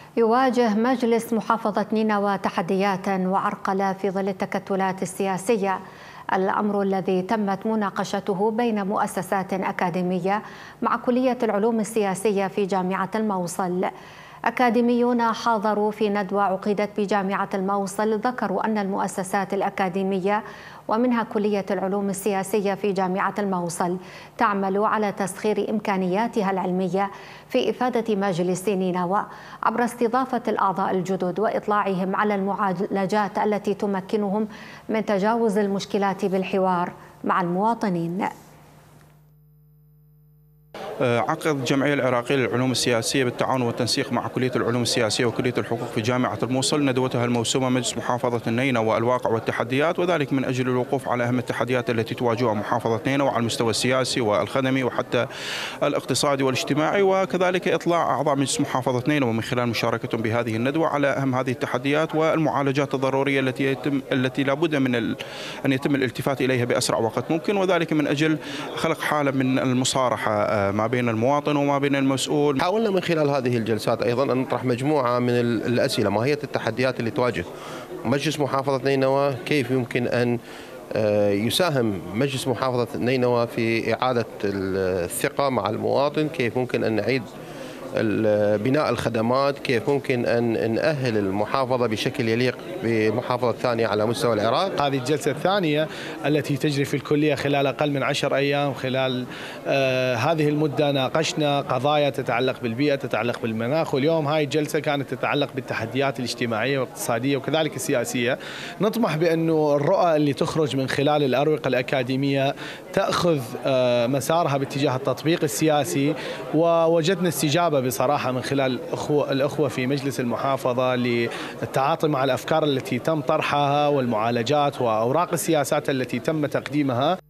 يواجه مجلس محافظة نينوى تحديات وعرقلة في ظل التكتلات السياسية، الأمر الذي تمت مناقشته بين مؤسسات أكاديمية مع كلية العلوم السياسية في جامعة الموصل. أكاديميون حاضروا في ندوة عقدت بجامعة الموصل ذكروا أن المؤسسات الأكاديمية ومنها كلية العلوم السياسية في جامعة الموصل تعمل على تسخير إمكانياتها العلمية في إفادة مجلس نينوى عبر استضافة الأعضاء الجدد وإطلاعهم على المعالجات التي تمكنهم من تجاوز المشكلات بالحوار مع المواطنين. عقد الجمعية العراقية للعلوم السياسية بالتعاون والتنسيق مع كلية العلوم السياسية وكلية الحقوق في جامعة الموصل ندوتها الموسومة مجلس محافظة النينوى والواقع والتحديات، وذلك من أجل الوقوف على أهم التحديات التي تواجهها محافظة نينوى على المستوى السياسي والخدمي وحتى الاقتصادي والاجتماعي، وكذلك إطلاع أعضاء مجلس محافظة نينوى من خلال مشاركتهم بهذه الندوة على أهم هذه التحديات والمعالجات الضرورية التي لابد من أن يتم الالتفات إليها بأسرع وقت ممكن، وذلك من أجل خلق حالة من المصارحة ما بين المواطن وما بين المسؤول. حاولنا من خلال هذه الجلسات أيضا أن نطرح مجموعة من الأسئلة: ما هي التحديات اللي تواجه مجلس محافظة نينوى؟ كيف يمكن أن يساهم مجلس محافظة نينوى في إعادة الثقة مع المواطن؟ كيف ممكن أن نعيد بناء الخدمات؟ كيف ممكن أن نأهل المحافظة بشكل يليق بمحافظة ثانية على مستوى العراق؟ هذه الجلسة الثانية التي تجري في الكلية خلال أقل من 10 أيام. خلال هذه المدة ناقشنا قضايا تتعلق بالبيئة، تتعلق بالمناخ، واليوم هاي الجلسة كانت تتعلق بالتحديات الاجتماعية والاقتصادية وكذلك السياسية. نطمح بأنه الرؤى اللي تخرج من خلال الأروقة الأكاديمية تأخذ مسارها باتجاه التطبيق السياسي، ووجدنا استجابة بصراحة من خلال الأخوة في مجلس المحافظة للتعاطي مع الأفكار التي تم طرحها والمعالجات وأوراق السياسات التي تم تقديمها.